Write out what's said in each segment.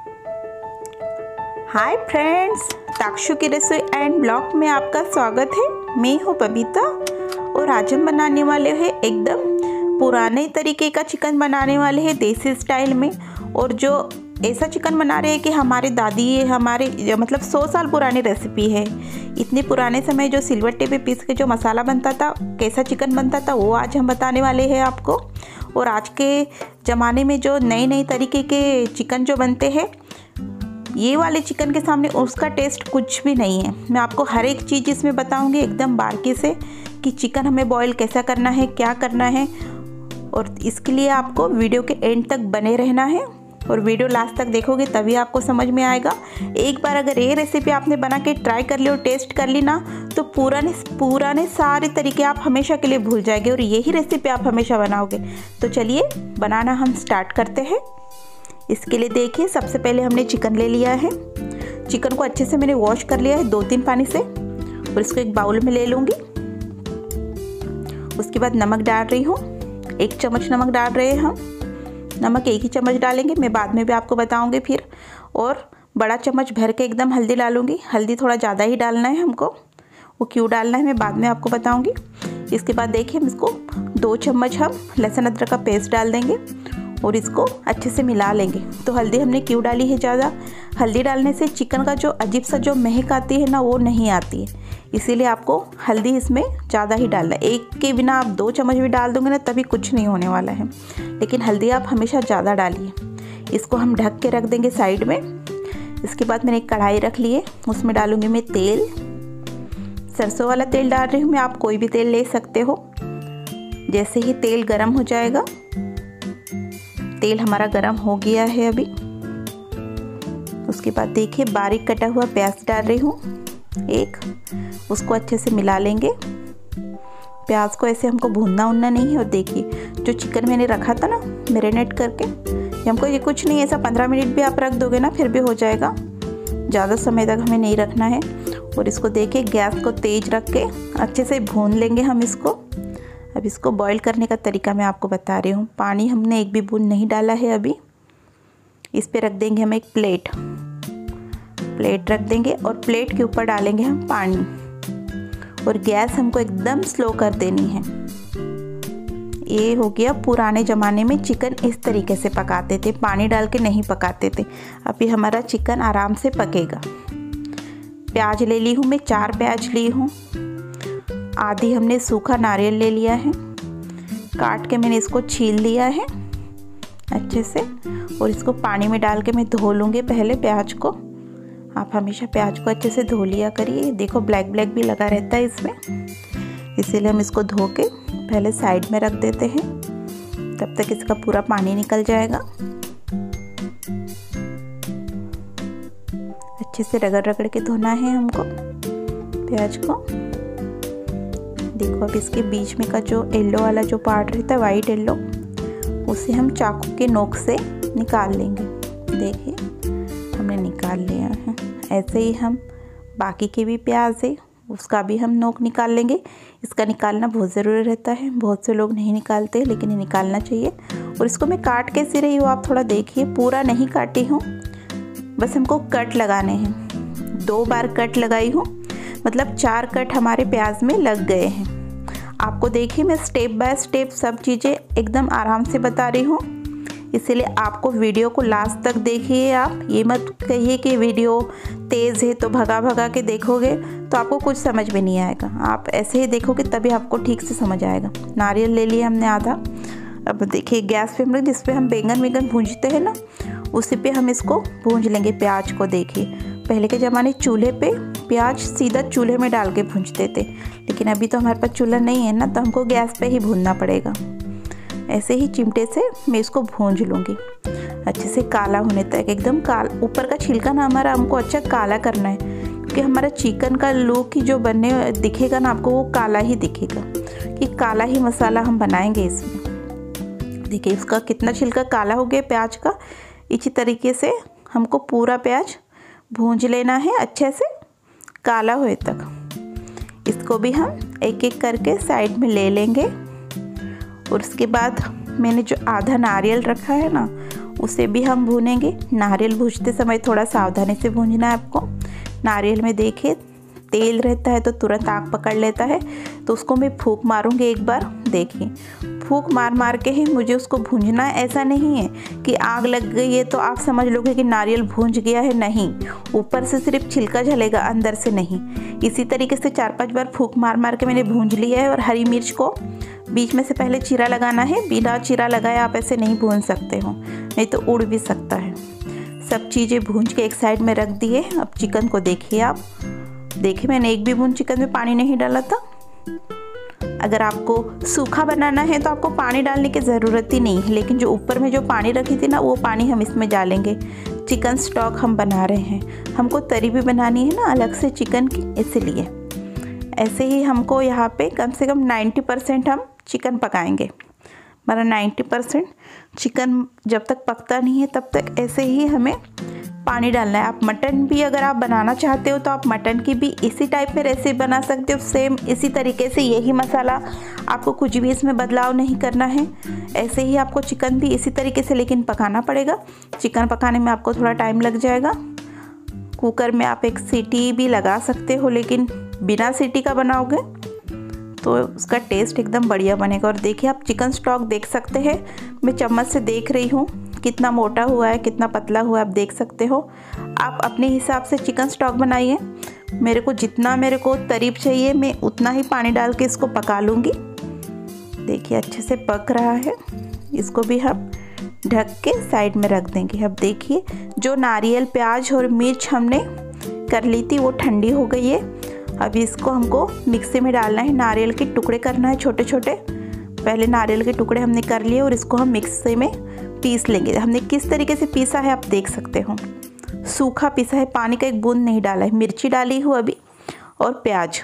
Hi friends, ताक्षु की रसोई and blog में आपका स्वागत है। मैं हूँ बबीता और आज हम बनाने वाले हैं एकदम पुराने तरीके का चिकन बनाने वाले हैं देसी स्टाइल में। और जो ऐसा चिकन बना रहे हैं कि हमारी दादी हमारे मतलब 100 साल पुरानी रेसिपी है। इतने पुराने समय जो सिलबट्टे पे पीस के जो मसाला बनता था, कैसा चिकन बनता था, वो आज हम बताने वाले हैं आपको। और आज के ज़माने में जो नए तरीके के चिकन जो बनते हैं, ये वाले चिकन के सामने उसका टेस्ट कुछ भी नहीं है। मैं आपको हर एक चीज़ इसमें बताऊंगी एकदम बारीकी से कि चिकन हमें बॉईल कैसा करना है, क्या करना है। और इसके लिए आपको वीडियो के एंड तक बने रहना है और वीडियो लास्ट तक देखोगे तभी आपको समझ में आएगा। एक बार अगर ये रेसिपी आपने बना के ट्राई कर ली और टेस्ट कर ली ना, तो पुराने सारे तरीके आप हमेशा के लिए भूल जाएंगे और यही रेसिपी आप हमेशा बनाओगे। तो चलिए बनाना हम स्टार्ट करते हैं। इसके लिए देखिए, सबसे पहले हमने चिकन ले लिया है। चिकन को अच्छे से मैंने वॉश कर लिया है 2-3 पानी से और इसको एक बाउल में ले लूँगी। उसके बाद नमक डाल रही हूँ, 1 चम्मच नमक डाल रहे हैं हम। नमक 1 ही चम्मच डालेंगे, मैं बाद में भी आपको बताऊँगी फिर। और बड़ा चम्मच भर के एकदम हल्दी डालूँगी। हल्दी थोड़ा ज़्यादा ही डालना है हमको, वो क्यों डालना है मैं बाद में आपको बताऊँगी। इसके बाद देखिए, हम इसको 2 चम्मच हम लहसुन अदरक का पेस्ट डाल देंगे और इसको अच्छे से मिला लेंगे। तो हल्दी हमने क्यों डाली है ज़्यादा? हल्दी डालने से चिकन का जो अजीब सा जो महक आती है ना, वो नहीं आती है। इसीलिए आपको हल्दी इसमें ज़्यादा ही डालना है। 1 के बिना आप 2 चम्मच भी डाल दोगे ना, तभी कुछ नहीं होने वाला है। लेकिन हल्दी आप हमेशा ज़्यादा डालिए। इसको हम ढक के रख देंगे साइड में। इसके बाद मैंने एक कढ़ाई रख ली है, उसमें डालूँगी मैं तेल। सरसों वाला तेल डाल रही हूँ मैं, आप कोई भी तेल ले सकते हो। जैसे ही तेल गर्म हो जाएगा, तेल हमारा गरम हो गया है अभी। उसके बाद देखिए, बारीक कटा हुआ प्याज डाल रही हूँ 1, उसको अच्छे से मिला लेंगे। प्याज को ऐसे हमको भूनना नहीं है। और देखिए, जो चिकन मैंने रखा था ना मैरिनेट करके, हमको ये कुछ नहीं, ऐसा 15 मिनट भी आप रख दोगे ना फिर भी हो जाएगा। ज़्यादा समय तक हमें नहीं रखना है। और इसको देखिए, गैस को तेज रख के अच्छे से भून लेंगे हम इसको। अब इसको बॉईल करने का तरीका मैं आपको बता रही हूँ। पानी हमने 1 भी बूंद नहीं डाला है अभी। इस पे रख देंगे हम एक प्लेट रख देंगे और प्लेट के ऊपर डालेंगे हम पानी। और गैस हमको एकदम स्लो कर देनी है। ये हो गया, पुराने ज़माने में चिकन इस तरीके से पकाते थे, पानी डाल के नहीं पकाते थे। अभी हमारा चिकन आराम से पकेगा। प्याज ले ली हूँ मैं, 4 प्याज ली हूँ। आधी हमने सूखा नारियल ले लिया है, काट के मैंने इसको छील लिया है अच्छे से। और इसको पानी में डाल के मैं धो लूँगी पहले प्याज को। आप हमेशा प्याज को अच्छे से धो लिया करिए। देखो, ब्लैक भी लगा रहता है इसमें, इसीलिए हम इसको धो के पहले साइड में रख देते हैं। तब तक इसका पूरा पानी निकल जाएगा। अच्छे से रगड़ के धोना है हमको प्याज को। देखो, अब इसके बीच में का जो येलो वाला जो पार्ट रहता है, वाइट येलो, उसे हम चाकू के नोक से निकाल लेंगे। देखिए, हमने निकाल लिया है। ऐसे ही हम बाकी के भी प्याज है उसका भी हम नोक निकाल लेंगे। इसका निकालना बहुत ज़रूरी रहता है, बहुत से लोग नहीं निकालते, लेकिन ये निकालना चाहिए। और इसको मैं काट कैसे रही हूँ आप थोड़ा देखिए, पूरा नहीं काटी हूँ, बस हमको कट लगाने हैं। 2 बार कट लगाई हूँ, मतलब 4 कट हमारे प्याज में लग गए हैं। आपको देखिए, मैं स्टेप बाय स्टेप सब चीज़ें एकदम आराम से बता रही हूँ, इसीलिए आपको वीडियो को लास्ट तक देखिए। आप ये मत कहिए कि वीडियो तेज़ है तो भगा के देखोगे तो आपको कुछ समझ में नहीं आएगा। आप ऐसे ही देखोगे तभी आपको ठीक से समझ आएगा। नारियल ले लिया हमने आधा। अब देखिए, गैस पे हम जिस पे हम बैंगन भूंजते हैं ना, उसी पे हम इसको भूंज लेंगे प्याज को। देखिए, पहले के ज़माने चूल्हे पे प्याज सीधा चूल्हे में डाल के भूंजते थे, लेकिन अभी तो हमारे पास चूल्हा नहीं है ना, तो हमको गैस पे ही भूनना पड़ेगा। ऐसे ही चिमटे से मैं इसको भूंज लूँगी अच्छे से काला होने तक, एकदम काला। ऊपर का छिलका ना हमारा हमको अच्छा काला करना है, क्योंकि हमारा चिकन का लुक ही जो बनने दिखेगा ना आपको, वो काला ही दिखेगा, कि काला ही मसाला हम बनाएंगे इसमें। देखिए, इसका कितना छिलका काला हो गया प्याज का। इसी तरीके से हमको पूरा प्याज भूंज लेना है अच्छे से काला होए तक। इसको भी हम एक करके साइड में ले लेंगे। और उसके बाद मैंने जो आधा नारियल रखा है ना, उसे भी हम भूनेंगे। नारियल भूनते समय थोड़ा सावधानी से भूनना है आपको। नारियल में देखिए तेल रहता है तो तुरंत आग पकड़ लेता है, तो उसको मैं फूंक मारूंगी एक बार। देखिए फूंक मार मार के ही मुझे उसको भूंजना है। ऐसा नहीं है कि आग लग गई है तो आप समझ लोगे कि नारियल भूंज गया है, नहीं, ऊपर से सिर्फ छिलका जलेगा, अंदर से नहीं। इसी तरीके से 4-5 बार फूंक मार मार के मैंने भूंज लिया है। और हरी मिर्च को बीच में से पहले चीरा लगाना है। बिना चीरा लगाए आप ऐसे नहीं भून सकते हो, नहीं तो उड़ भी सकता है। सब चीज़ें भूंज के एक साइड में रख दिए। अब चिकन को देखिए आप, देखिए मैंने एक भी बूंद चिकन में पानी नहीं डाला था। अगर आपको सूखा बनाना है तो आपको पानी डालने की ज़रूरत ही नहीं है, लेकिन जो ऊपर में जो पानी रखी थी ना, वो पानी हम इसमें डालेंगे। चिकन स्टॉक हम बना रहे हैं, हमको तरी भी बनानी है ना अलग से चिकन की, इसलिए ऐसे ही हमको यहाँ पे कम से कम 90% हम चिकन पकाएंगे। हमारा 90% चिकन जब तक पकता नहीं है तब तक ऐसे ही हमें पानी डालना है। आप मटन भी अगर आप बनाना चाहते हो तो आप मटन की भी इसी टाइप में रेसिपी बना सकते हो, सेम इसी तरीके से। यही मसाला, आपको कुछ भी इसमें बदलाव नहीं करना है। ऐसे ही आपको चिकन भी इसी तरीके से लेकिन पकाना पड़ेगा। चिकन पकाने में आपको थोड़ा टाइम लग जाएगा। कुकर में आप एक सीटी भी लगा सकते हो, लेकिन बिना सीटी का बनाओगे तो उसका टेस्ट एकदम बढ़िया बनेगा। और देखिए आप चिकन स्टॉक देख सकते हैं, मैं चम्मच से देख रही हूँ कितना मोटा हुआ है, कितना पतला हुआ है, आप देख सकते हो। आप अपने हिसाब से चिकन स्टॉक बनाइए। मेरे को जितना मेरे को तरीब चाहिए मैं उतना ही पानी डाल के इसको पका लूँगी। देखिए अच्छे से पक रहा है। इसको भी हम ढक के साइड में रख देंगे। अब देखिए जो नारियल, प्याज और मिर्च हमने कर ली थी वो ठंडी हो गई है। अभी इसको हमको मिक्सी में डालना है। नारियल के टुकड़े करना है छोटे छोटे। पहले नारियल के टुकड़े हमने कर लिए और इसको हम मिक्सी में पीस लेंगे। हमने किस तरीके से पीसा है आप देख सकते हो, सूखा पीसा है, पानी का एक बूंद नहीं डाला है। मिर्ची डाली हूँ अभी और प्याज।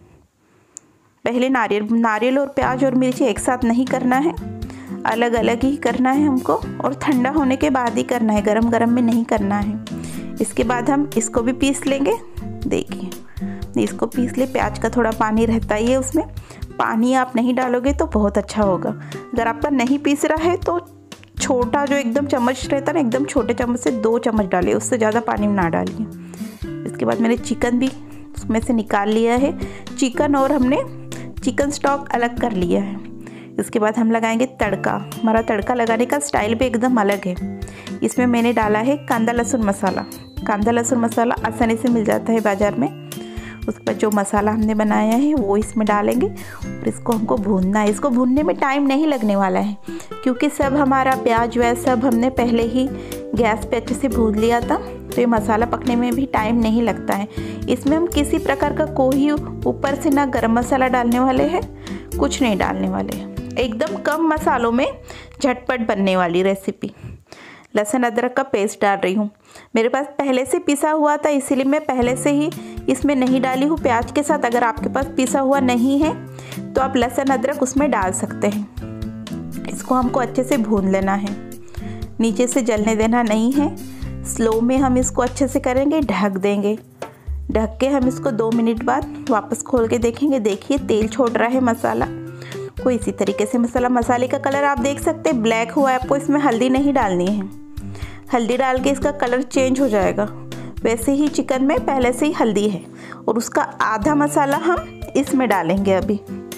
पहले नारियल और प्याज और मिर्ची एक साथ नहीं करना है, अलग अलग ही करना है हमको, और ठंडा होने के बाद ही करना है, गरम गरम में नहीं करना है। इसके बाद हम इसको भी पीस लेंगे। देखिए इसको पीस ले। प्याज का थोड़ा पानी रहता ही है उसमें, पानी आप नहीं डालोगे तो बहुत अच्छा होगा। अगर आपका नहीं पीस रहा है तो छोटा जो एकदम चम्मच रहता है ना, एकदम छोटे चम्मच से 2 चम्मच डालिए, उससे ज़्यादा पानी ना डालिए। इसके बाद मैंने चिकन भी उसमें से निकाल लिया है। चिकन और हमने चिकन स्टॉक अलग कर लिया है। इसके बाद हम लगाएंगे तड़का। हमारा तड़का लगाने का स्टाइल भी एकदम अलग है। इसमें मैंने डाला है कांदा लहसुन मसाला। कांदा लहसुन मसाला आसानी से मिल जाता है बाज़ार में। उसके बाद जो मसाला हमने बनाया है वो इसमें डालेंगे और इसको हमको भूनना है। इसको भूनने में टाइम नहीं लगने वाला है, क्योंकि सब हमारा प्याज वैज सब हमने पहले ही गैस पे अच्छे से भून लिया था, तो ये मसाला पकने में भी टाइम नहीं लगता है। इसमें हम किसी प्रकार का कोई ऊपर से ना गरम मसाला डालने वाले हैं, कुछ नहीं डालने वाले हैं। एकदम कम मसालों में झटपट बनने वाली रेसिपी। लहसुन अदरक का पेस्ट डाल रही हूँ। मेरे पास पहले से पिसा हुआ था, इसीलिए मैं पहले से ही इसमें नहीं डाली हूँ प्याज के साथ। अगर आपके पास पिसा हुआ नहीं है तो आप लहसुन अदरक उसमें डाल सकते हैं। इसको हमको अच्छे से भून लेना है, नीचे से जलने देना नहीं है। स्लो में हम इसको अच्छे से करेंगे, ढक देंगे। ढक के हम इसको 2 मिनट बाद वापस खोल के देखेंगे। देखिए तेल छोड़ रहा है मसाला को। इसी तरीके से मसाले का कलर आप देख सकते हैं ब्लैक हुआ है। आपको इसमें हल्दी नहीं डालनी है, हल्दी डाल के इसका कलर चेंज हो जाएगा। वैसे ही चिकन में पहले से ही हल्दी है और उसका आधा मसाला हम इसमें डालेंगे अभी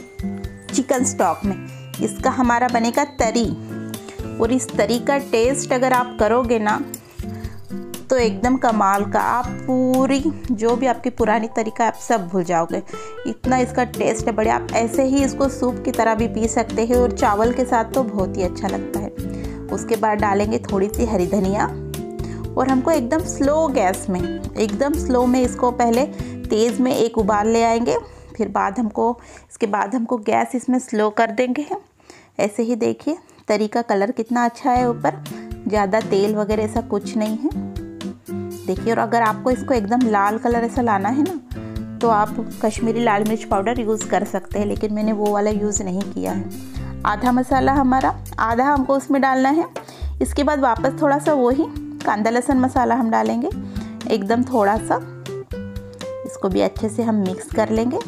चिकन स्टॉक में। इसका हमारा बनेगा तरी, और इस तरी का टेस्ट अगर आप करोगे ना तो एकदम कमाल का। आप पूरी जो भी आपकी पुरानी तरीका आप सब भूल जाओगे, इतना इसका टेस्ट है बढ़िया। आप ऐसे ही इसको सूप की तरह भी पी सकते हैं और चावल के साथ तो बहुत ही अच्छा लगता है। उसके बाद डालेंगे थोड़ी सी हरी धनिया, और हमको एकदम स्लो गैस में, एकदम स्लो में इसको पहले तेज़ में एक उबाल ले आएंगे। फिर इसके बाद हमको गैस इसमें स्लो कर देंगे। ऐसे ही देखिए तरी का कलर कितना अच्छा है, ऊपर ज़्यादा तेल वगैरह ऐसा कुछ नहीं है। देखिए, और अगर आपको इसको एकदम लाल कलर ऐसा लाना है ना तो आप कश्मीरी लाल मिर्च पाउडर यूज़ कर सकते हैं, लेकिन मैंने वो वाला यूज़ नहीं किया है। आधा मसाला हमारा, आधा हमको उसमें डालना है। इसके बाद वापस थोड़ा सा वही कांदा लहसुन मसाला हम डालेंगे, एकदम थोड़ा सा। इसको भी अच्छे से हम मिक्स कर लेंगे।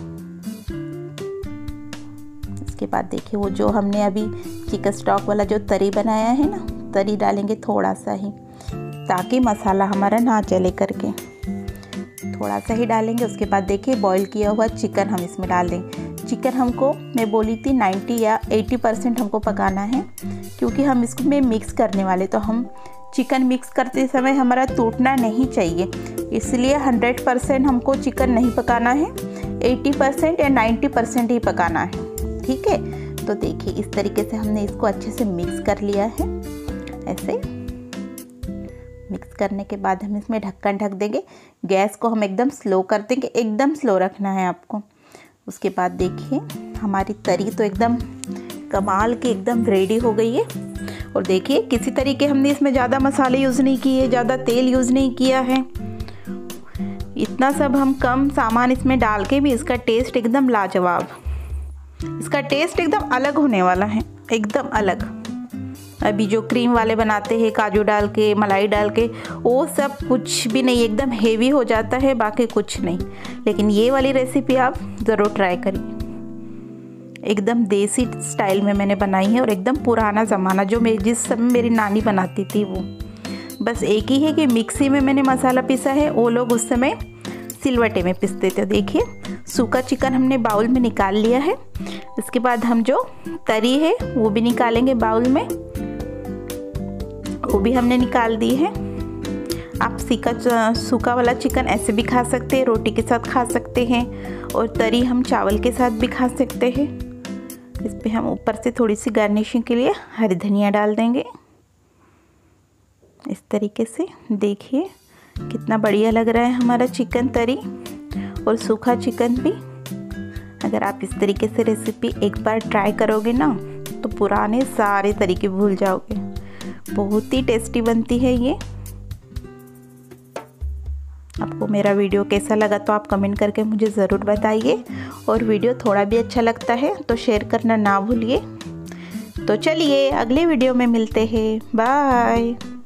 इसके बाद देखिए वो जो हमने अभी चिकन स्टॉक वाला जो तरी बनाया है ना, तरी डालेंगे थोड़ा सा ही, ताकि मसाला हमारा ना जले करके। थोड़ा सा ही डालेंगे। उसके बाद देखिए बॉईल किया हुआ चिकन हम इसमें डाल देंगे। चिकन हमको मैं बोली थी 90 या 80% हमको पकाना है, क्योंकि हम इसमें मिक्स करने वाले, तो हम चिकन मिक्स करते समय हमारा टूटना नहीं चाहिए, इसलिए 100% हमको चिकन नहीं पकाना है, 80% या 90% ही पकाना है। ठीक है, तो देखिए इस तरीके से हमने इसको अच्छे से मिक्स कर लिया है। ऐसे मिक्स करने के बाद हम इसमें ढक्कन ढक देंगे। गैस को हम एकदम स्लो कर देंगे, एकदम स्लो रखना है आपको। उसके बाद देखिए हमारी तरी तो एकदम कमाल की एकदम रेडी हो गई है। और देखिए किसी तरीके हमने इसमें ज़्यादा मसाले यूज़ नहीं किए, ज़्यादा तेल यूज़ नहीं किया है। इतना सब हम कम सामान इसमें डाल के भी इसका टेस्ट एकदम लाजवाब, इसका टेस्ट एकदम अलग होने वाला है, एकदम अलग। अभी जो क्रीम वाले बनाते हैं काजू डाल के, मलाई डाल के, वो सब कुछ भी नहीं, एकदम हेवी हो जाता है, बाकी कुछ नहीं। लेकिन ये वाली रेसिपी आप ज़रूर ट्राई करिए। एकदम देसी स्टाइल में मैंने बनाई है और एकदम पुराना ज़माना, जो मैं जिस समय मेरी नानी बनाती थी वो। बस एक ही है कि मिक्सी में मैंने मसाला पीसा है, वो लोग उस समय सिलवटे में पीसते थे। देखिए सूखा चिकन हमने बाउल में निकाल लिया है। इसके बाद हम जो तरी है वो भी निकालेंगे बाउल में, वो भी हमने निकाल दी है। आप सूखा वाला चिकन ऐसे भी खा सकते हैं, रोटी के साथ खा सकते हैं, और तरी हम चावल के साथ भी खा सकते हैं। इस पे हम ऊपर से थोड़ी सी गार्निशिंग के लिए हरी धनिया डाल देंगे। इस तरीके से देखिए कितना बढ़िया लग रहा है हमारा चिकन तरी और सूखा चिकन भी। अगर आप इस तरीके से रेसिपी एक बार ट्राई करोगे ना, तो पुराने सारे तरीके भूल जाओगे। बहुत ही टेस्टी बनती है ये। आपको मेरा वीडियो कैसा लगा तो आप कमेंट करके मुझे ज़रूर बताइए, और वीडियो थोड़ा भी अच्छा लगता है तो शेयर करना ना भूलिए। तो चलिए अगले वीडियो में मिलते हैं, बाय।